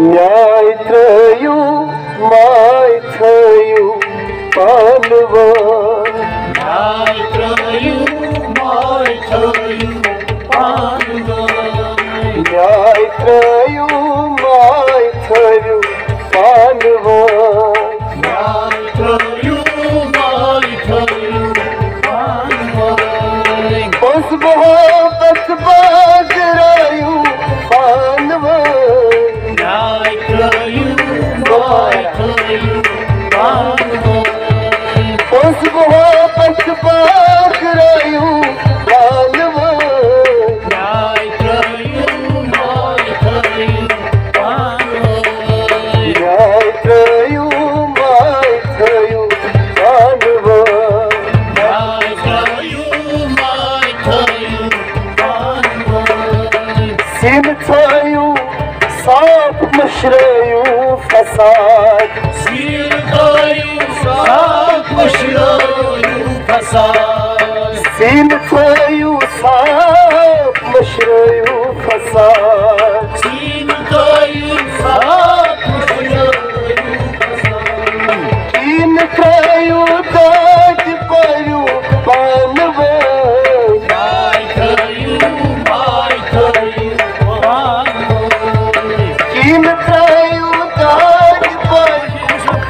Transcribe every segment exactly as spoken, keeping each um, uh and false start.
न्याय त्रयु माय थयु पालवा न्याय त्रयु माय थयु पालवा न्याय त्रयु माय थयु पालवा न्याय त्रयु माय थयु पालवा बस मोहब्बत बाजरायु पालवा न्याय त्रयु माय थयु पालवा बस मोहब्बत बाजरायु पालवा न्याय त्रयु माय थयु पालवा न्याय त्रयु माय थयु पालवा न्याय त्रयु माय थयु पालवा सिन थयु साफ मशरयु फसाद सिर थयु साफ मशरयु फसाद सिन थयु साफ मशरयु फसाद सिर थयु साफ मशरयु फसाद इन थयु दाज पयु पानवा न्याय त्रयु माय थयु पालवा इन थयु दाज पयु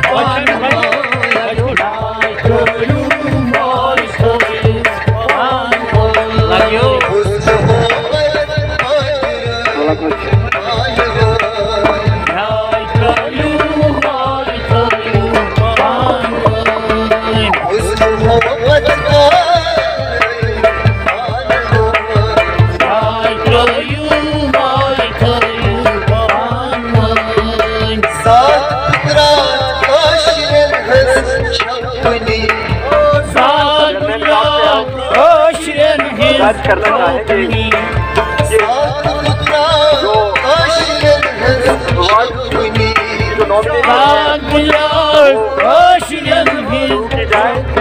करना चाहेंगे जो